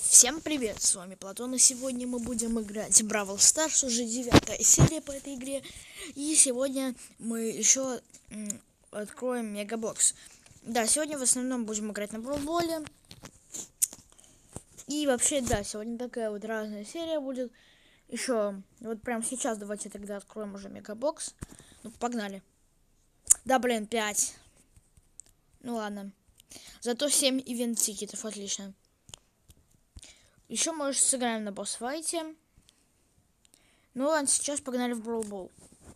Всем привет, с вами Платон, и сегодня мы будем играть в Бравл Старс, уже 9-я серия по этой игре. И сегодня мы еще откроем Мегабокс. Да, сегодня в основном будем играть на Бравлболе. И вообще, да, сегодня такая вот разная серия будет. Еще, вот прямо сейчас давайте тогда откроем уже Мегабокс. Ну, погнали. Да, блин, 5. Ну ладно. Зато 7 ивент-тикетов, отлично. Еще, может, сыграем на босс-файте. Ну ладно, сейчас погнали в Бравл.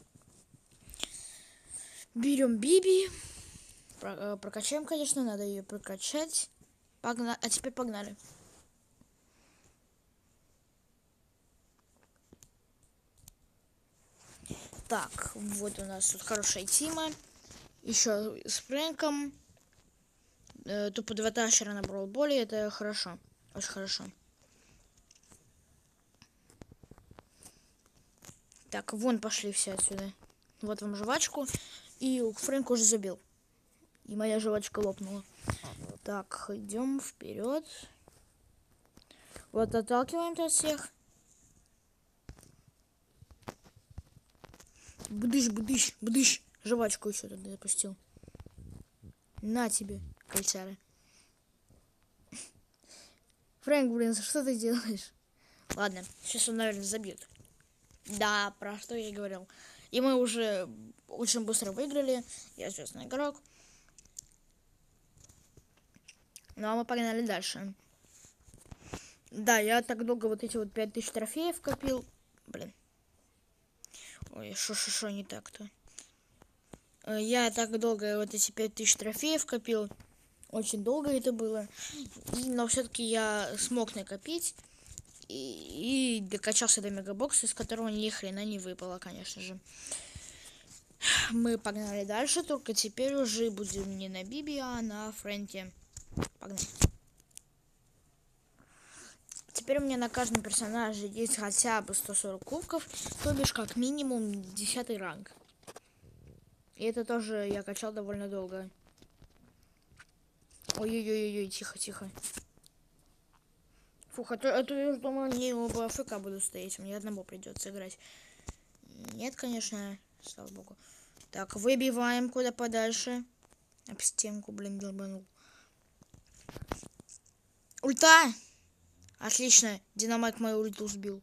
Берем Биби. Прокачаем, конечно, надо ее прокачать. А теперь погнали. Так, вот у нас тут хорошая тима. Еще с Фрэнком. Тупо 2 тащера на Бравлболе. Это хорошо. Очень хорошо. Так, вон пошли все отсюда. Вот вам жвачку. И Фрэнк уже забил. И моя жвачка лопнула. Так, идем вперед. Вот отталкиваем-то от всех. Бдыш, бдыш, бдыш. Жвачку еще туда запустил. На тебе, кольцары. Фрэнк, блин, что ты делаешь? Ладно, сейчас он, наверное, забьет. Да, про что я и говорил. И мы уже очень быстро выиграли. Я звездный игрок. Ну, а мы погнали дальше. Да, я так долго вот эти вот 5000 трофеев копил. Блин. Ой, шо не так-то. Я так долго вот эти 5000 трофеев копил. Очень долго это было. Но все-таки я смог накопить. И докачался до мегабокса, из которого ни хрена не выпало, конечно же. Мы погнали дальше, только теперь уже будем не на Биби, а на Фрэнке. Погнали. Теперь у меня на каждом персонаже есть хотя бы 140 кубков, то бишь как минимум 10 ранг. И это тоже я качал довольно долго. Ой-ой-ой, тихо. Фух, а то я уже думал, не оба АФК буду стоять, мне одному придется играть. Нет, конечно, слава богу. Так, выбиваем куда подальше. Об стенку, блин, долбанул. Ульта! Отлично, Динамайк мою ульту сбил.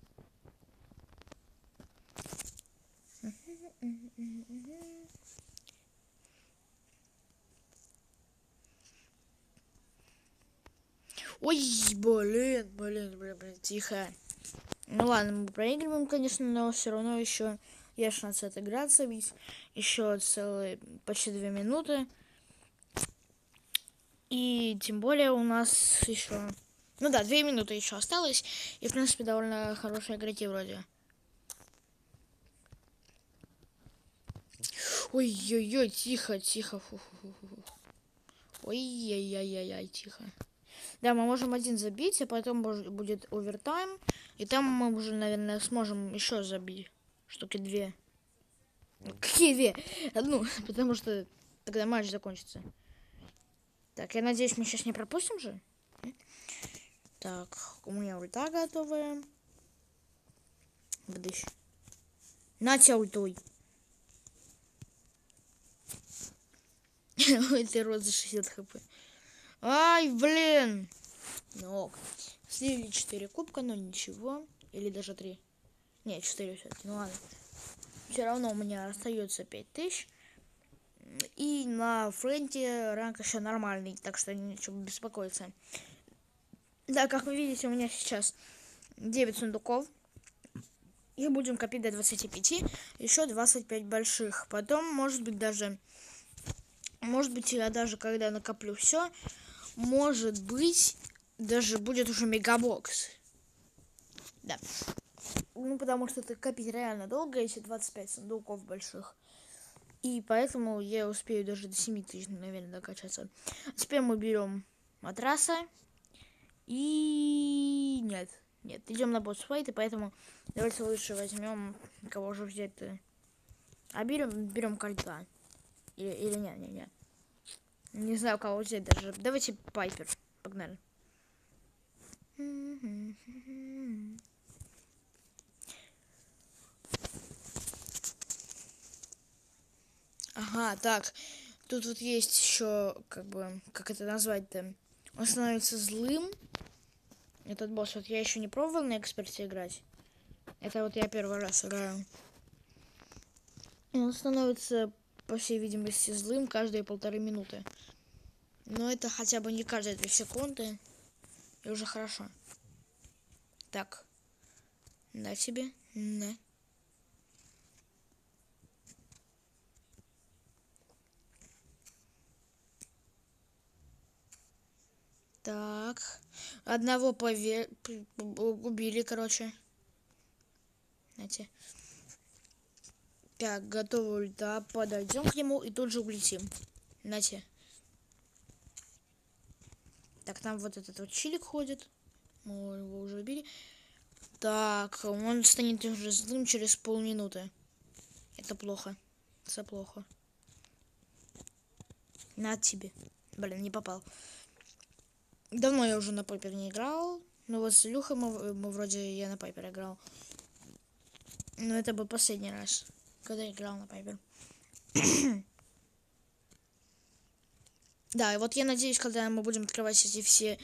Ой, блин, тихо. Ну ладно, мы проигрываем, конечно, но все равно еще есть шанс отыграться, ведь еще целые почти 2 минуты. И тем более у нас еще... Ну да, 2 минуты еще осталось. И, в принципе, довольно хорошие игроки вроде. Ой-ой-ой, тихо. Фу-фу-фу. Ой-яй-яй-яй, тихо. Да, мы можем один забить, а потом будет овертайм. И там мы уже, наверное, сможем еще забить. Штуки 2. Какие 2? Одну, потому что тогда матч закончится. Так, я надеюсь, мы сейчас не пропустим же? Так, у меня ульта готовая. Бдыщ. На тебя ультой. Ой, ты рот за 60 хп. Ай, блин. Ну, слили 4 кубка, но ничего. Или даже 3. Нет, 4 все-таки. Ну ладно. Все равно у меня остается 5000. И на френте ранг еще нормальный, так что нечего беспокоиться. Да, как вы видите, у меня сейчас 9 сундуков. И будем копить до 25. Еще 25 больших. Потом, может быть, я даже когда накоплю все, может быть, даже будет уже мегабокс. Да. Ну, потому что это копить реально долго, если 25 сундуков больших. И поэтому я успею даже до 7000, наверное, докачаться. Теперь мы берем матраса. И нет, идем на босс-файт, и поэтому давайте лучше возьмем, кого же взять-то. А берем кольца. Или не. Не знаю, кого взять даже. Давайте Пайпер. Погнали. Ага, так. Тут вот есть еще, как бы, как это назвать-то? Он становится злым. Этот босс, вот я еще не пробовал на эксперте играть. Это вот я первый раз играю. И он становится, по всей видимости, злым каждые 1,5 минуты. Но это хотя бы не каждые 2 секунды. И уже хорошо. Так. На тебе. На. Так. Одного убили, короче. Знаете. Так, готова ульта. Подойдем к нему и тут же улетим. Знаете. Так, там вот этот вот чилик ходит. Мы его уже убили. Так, он станет уже злым через полминуты. Это плохо. Это плохо. На тебе. Блин, не попал. Давно я уже на Пайпер не играл. Но вот с Илюхой мы вроде я на Пайпер играл. Но это был последний раз, когда я играл на Пайпер. Да, и вот я надеюсь, когда мы будем открывать эти все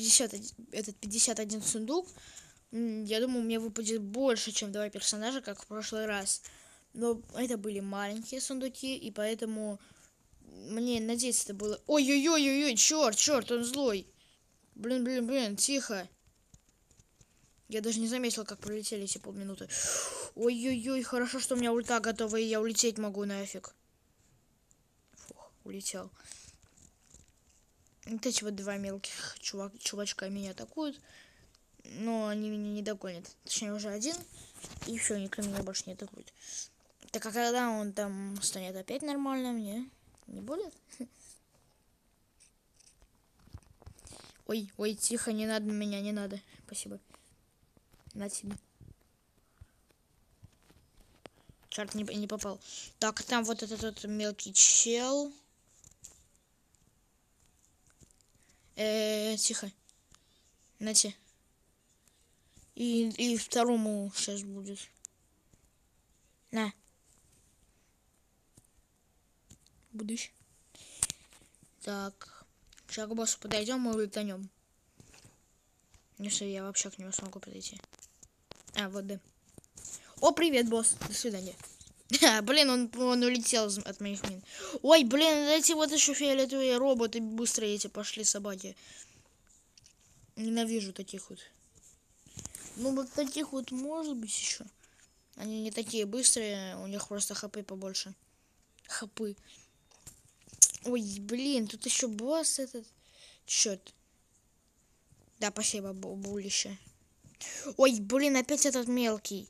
51 сундук, я думаю, мне выпадет больше, чем 2 персонажа, как в прошлый раз. Но это были маленькие сундуки, и поэтому мне надеяться это было... Ой-ой-ой-ой-ой, черт, он злой. Блин, тихо. Я даже не заметил, как пролетели эти полминуты. Ой-ой-ой, хорошо, что у меня ульта готова, и я улететь могу нафиг. Фух, улетел. Вот эти вот 2 мелких чувачка меня атакуют. Но они меня не догонят. Точнее, уже один. И все, никто меня больше не атакует. Так а когда он там станет опять нормальным, не будет? Ой, тихо, не надо меня, не надо. Спасибо. На тебе. Черт, не попал. Так, там вот этот вот мелкий чел. Тихо. Нате. И второму сейчас будет. На. Будешь. Так. Сейчас к боссу подойдем, мы улетанем. Не что я вообще к нему смогу подойти. А, вот да. О, привет, босс. До свидания. Блин, он улетел от моих мин. Ой, блин, эти вот еще фиолетовые роботы быстрые эти пошли собаки. Ненавижу таких вот. Ну, вот таких вот может быть еще. Они не такие быстрые, у них просто хп побольше. Хпы. Ой, блин, тут еще босс этот. Черт. Да, спасибо, булище. Ой, блин, опять этот мелкий.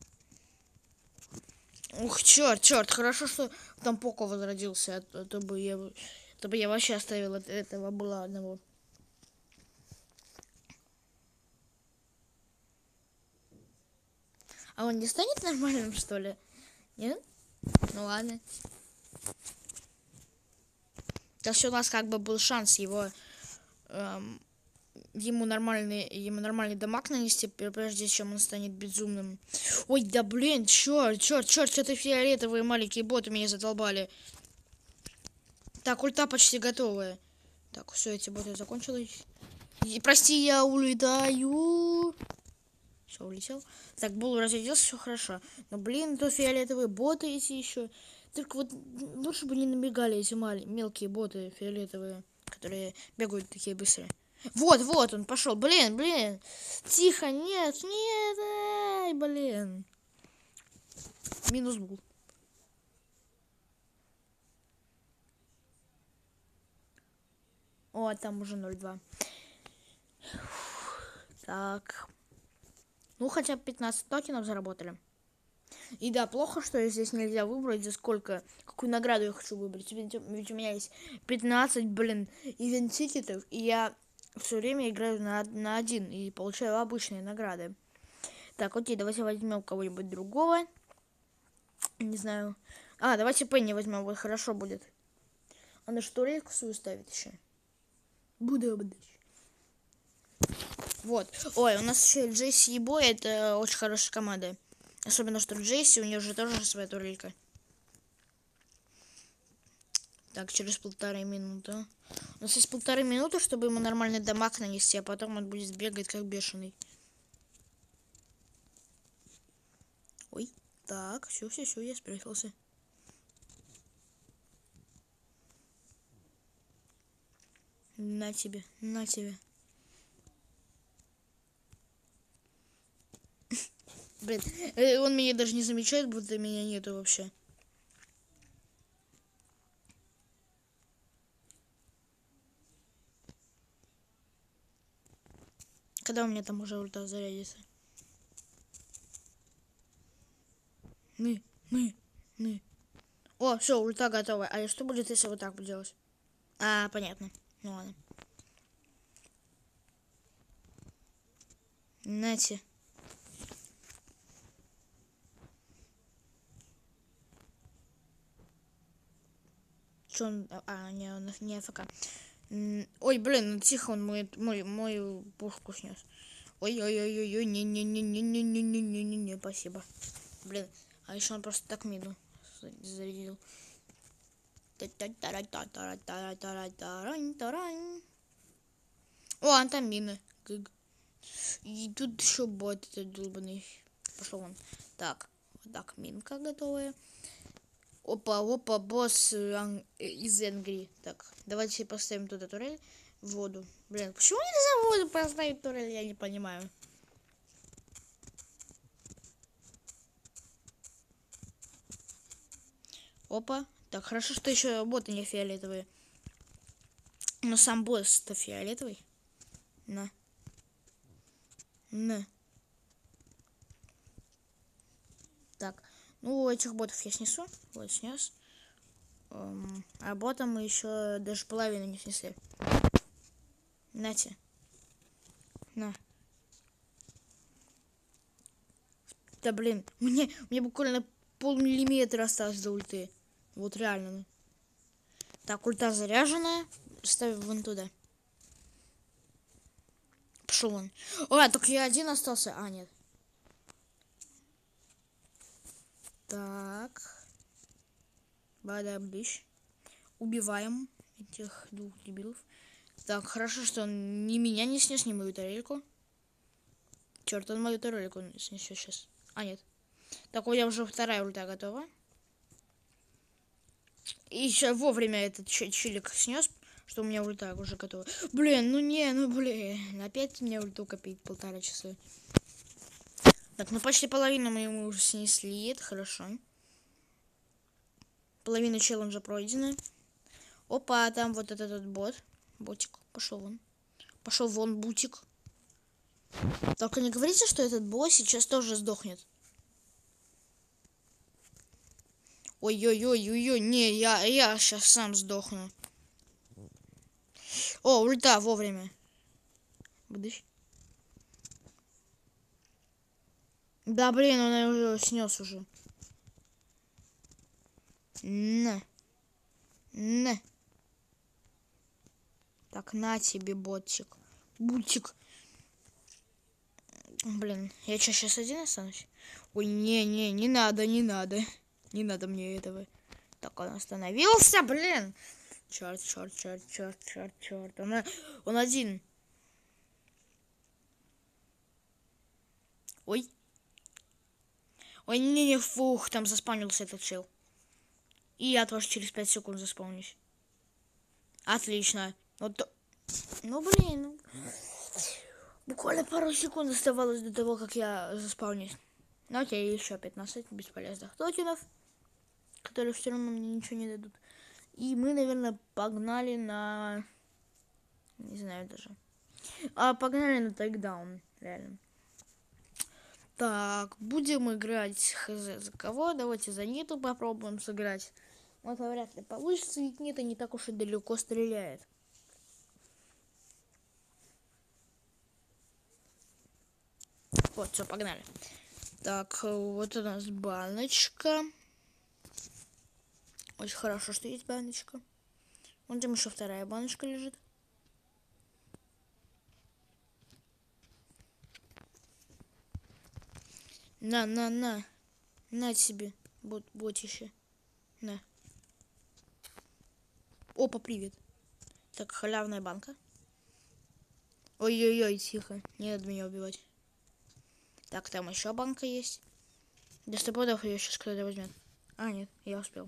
Ух, черт, хорошо, что там Поко возродился, а то бы я вообще оставил этого было одного. А он не станет нормальным, что ли? Нет? Ну ладно. Так что у нас как бы был шанс ему нормальный дамаг нанести, прежде чем он станет безумным. Ой, да блин, черт, что-то фиолетовые маленькие боты меня задолбали. Так, ульта почти готовая. Так, все, эти боты закончились. Прости, я улетаю. Все, улетел. Так, Бул разрядился, все хорошо. Но, блин, тут фиолетовые боты эти еще. Только вот лучше бы не набегали эти мелкие боты фиолетовые, которые бегают такие быстрые. Вот, он пошел. Блин. Тихо, нет. Ай, блин. Минус Бул. О, там уже 0,2. Так. Ну, хотя бы 15 токенов заработали. И да, плохо, что здесь нельзя выбрать, за сколько, какую награду я хочу выбрать. Ведь у меня есть 15, ивент-тикетов, и я все время играю на один и получаю обычные награды. Так, окей, давайте возьмем кого-нибудь другого. Не знаю. Давайте Пенни возьмем, вот хорошо будет. Она что, лекцию ставит еще? Буду обдачь. Вот. Ой, у нас еще Джесси и Бой, это очень хорошая команда. Особенно, что Джесси, у нее же тоже своя турелька. Так, через 1,5 минуты. У нас есть 1,5 минуты, чтобы ему нормальный дамаг нанести, а потом он будет бегать как бешеный. Ой, так, все, я спрятался. На тебе, на тебе. Блин, он меня даже не замечает, будто меня нету вообще. Когда у меня там уже ульта зарядится? Мы. О, все, ульта готова. А что будет, если вот так будет делать? А, понятно. Ну ладно. Нате. Что он... А, не, он не АФК. Ой, блин, ну тихо, он мою пушку снес. Ой, не, спасибо. Блин, а еще он просто так мину зарядил. О, он там мины. И тут еще бот этот долбанный. Пошел он. Так, вот так, минка готовая. Опа, босс из Энгри. Так, давайте поставим туда турель в воду. Блин, почему нельзя в воду поставить турель, я не понимаю. Опа. Так, хорошо, что еще боты не фиолетовые. Но сам босс-то фиолетовый. На. Так, ну этих ботов я снесу. Вот, снес. А ботом мы еще даже половину не снесли. Нате. На. Да блин, мне буквально полмиллиметра осталось до ульты. Вот реально. Так, ульта заряженная. Ставим вон туда. Пошел он. А, только я один остался. А, нет. Так. Бадабыщ. Убиваем этих двух дебилов. Так, хорошо, что он ни меня не снес, ни мою тарелку. Черт, он мою тарелку снесет сейчас. А, нет. Так, у меня уже вторая ульта готова. И еще вовремя этот челик снес, что у меня ульта уже готова. Блин, блин. Опять мне ульту копить 1,5 часа. Так, ну почти половину мы уже снесли, это хорошо. Половина челленджа пройдена. Опа, там вот этот бот. Ботик, пошел вон. Пошел вон, бутик. Только не говорите, что этот босс сейчас тоже сдохнет. Ой-ой-ой-ой-ой, не, я сейчас сам сдохну. О, ульта вовремя. Бдыщ. Да, блин, он ее снес уже. На. Так, на тебе, ботчик. Бутик. Блин, я что, сейчас один останусь? Ой, не надо. Не надо мне этого. Так, он остановился, блин. Черт. Он один. Ой. Ой, не, фух, там заспавнился этот чел. И я тоже через 5 секунд заспавнюсь. Отлично. Вот. Ну, блин. Буквально пару секунд оставалось до того, как я заспавнюсь. Ну, окей, еще 15 бесполезных токенов, которые все равно мне ничего не дадут. И мы, наверное, погнали на... Не знаю даже. Погнали на тейкдаун, реально. Так, будем играть хз за кого. Давайте за Ниту попробуем сыграть. Вот вряд ли получится, ведь Нита не так уж и далеко стреляет. Вот, все, погнали. Так, вот у нас баночка. Очень хорошо, что есть баночка. Вон там еще вторая баночка лежит. На. На тебе. Ботище. На. Опа, привет. Так, халявная банка. Ой-ой-ой, тихо. Не надо меня убивать. Так, там еще банка есть. Да стопудов ее сейчас кто-то возьмет. А, нет, я успел.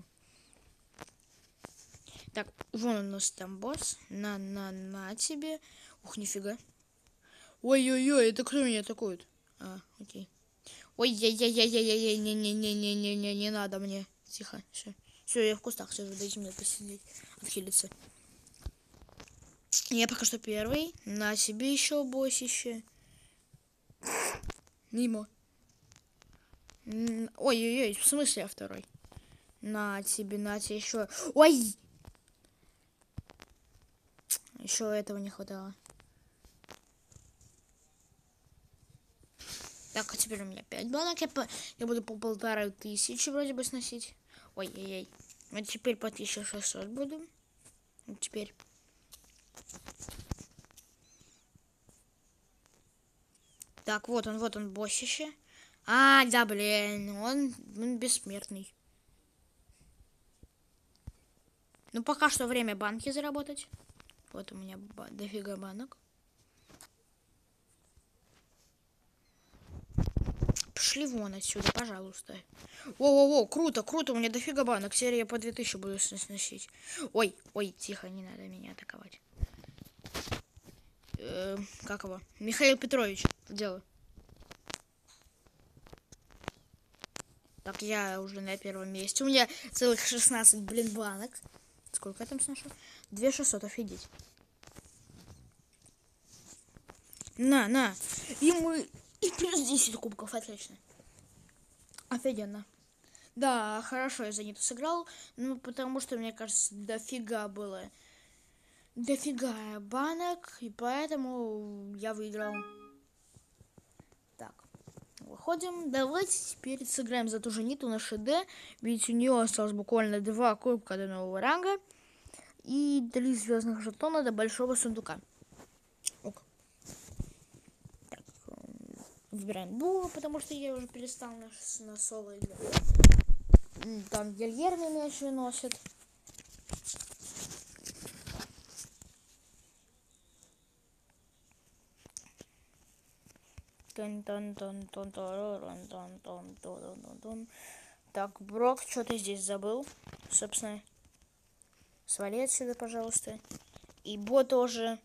Так, вон у нас там босс. На тебе. Ух, нифига. Ой-ой-ой, это кто меня атакует? А, окей. Ой-яй-яй-яй-яй-яй, не надо мне. Тихо, все, я в кустах сижу, дайте мне посидеть, отхилиться. Я пока что первый. На себе еще боссище. Мимо. Ой-ой-ой, в смысле я второй? На тебе еще. Ой! Еще этого не хватало. Так, а теперь у меня 5 банок. Я буду по 1500 вроде бы сносить. Ой-ой-ой. А теперь по 1600 буду. Вот теперь. Так, вот он, боссище. А, да, блин, он бессмертный. Ну, пока что время банки заработать. Вот у меня дофига банок. Пошли вон отсюда, пожалуйста. Воу-воу-воу, круто, у меня дофига банок. Теперь я по 2000 буду сносить. Ой, тихо, не надо меня атаковать. Как его? Михаил Петрович, дело. Так, я уже на первом месте. У меня целых 16, банок. Сколько я там сношу? 2600, офигеть. На. И плюс 10 кубков, отлично. Офигенно. Да, хорошо я за нее сыграл. Ну, потому что, мне кажется, дофига было. Дофига банок. И поэтому я выиграл. Так. Выходим. Давайте теперь сыграем за ту же Ниту на ШД. Ведь у нее осталось буквально 2 кубка до нового ранга. И 3 звездных жетона до большого сундука. Ок. Так, выбираем Була, потому что я уже перестал на соло играть. Там Гильерми мяч выносит. Так, Брок, что ты здесь забыл? Собственно, свали отсюда, пожалуйста. И Бо тоже.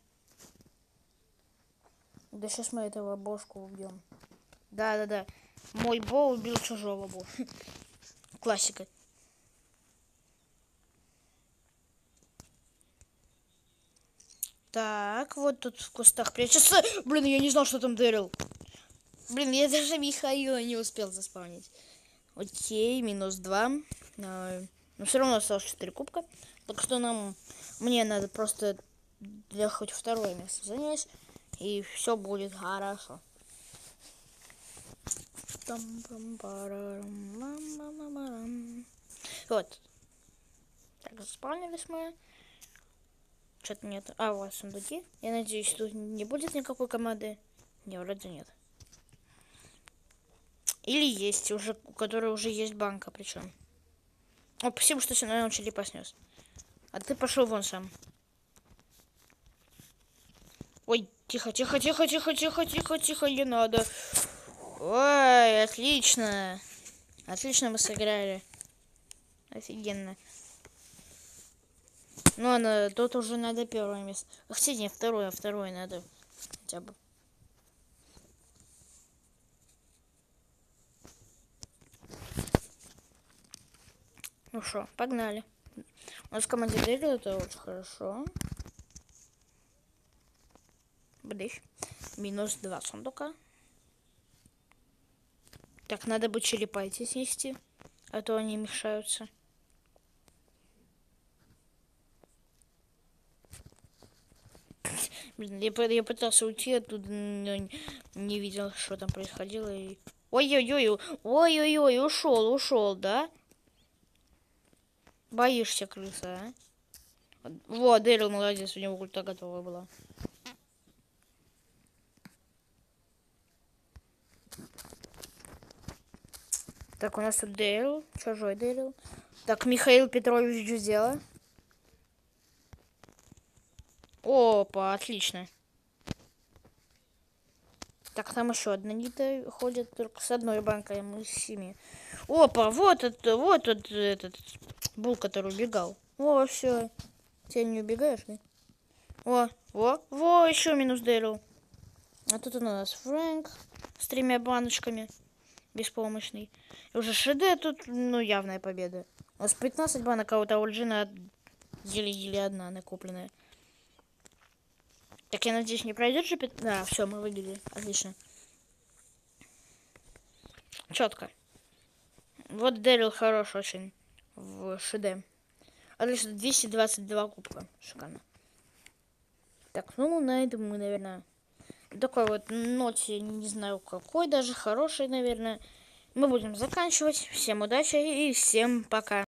Да сейчас мы этого бошку убьем. Да. Мой Бо убил чужого Бо. Классика. Так, вот тут в кустах прячется. Блин, я не знал, что там Дэрил. Блин, я даже Михаила не успел заспавнить. Окей, -2. Но все равно осталось 4 кубка. Так что мне надо просто хоть второе место занять. И все будет хорошо. Вот. Так, заспавнились мы. Что-то нет. А, у вас сундуки. Я надеюсь, тут не будет никакой команды. Не, вроде нет. Или есть, у которой уже есть банка, причем. О, спасибо, что сегодня он челипа снес. А ты пошел вон сам. Ой, тихо, не надо. Ой, отлично. Отлично мы сыграли. Офигенно. Ну, тут уже надо первое место. Хотя не, второе надо. Хотя бы. Ну что, погнали. У нас в команде Дэрил, это очень хорошо. Бдыщ. -2 сундука. Так, надо бы челепайте снести, а то они мешаются. Блин, я пытался уйти оттуда, но не видел, что там происходило. И... Ой-ой-ой, ушел, да? Боишься, крыса, а? Вот, Дэрил молодец, у него ульта готова была. Так, у нас тут Дэрил, чужой Дэрил. Так, Михаил Петрович Джузела. Опа, отлично. Так, там еще одна Нита ходит, только с одной банкой, мы с 7. Опа, вот этот Бул, который убегал. О, все. Ты не убегаешь, да? Во, еще минус Дэрил. А тут у нас Фрэнк с 3 баночками. Беспомощный. И уже ШД тут, ну, явная победа. У нас 15 банок, а у того Джина еле-еле одна накопленная. Так, я надеюсь, не пройдет же... Да, все, мы выиграли. Отлично. Четко. Вот Дэрил хорош очень в ШД. Отлично, 222 кубка. Шикарно. Так, ну, на этом мы, наверное... Такой вот ноте, не знаю какой, даже хороший, наверное. Мы будем заканчивать. Всем удачи и всем пока.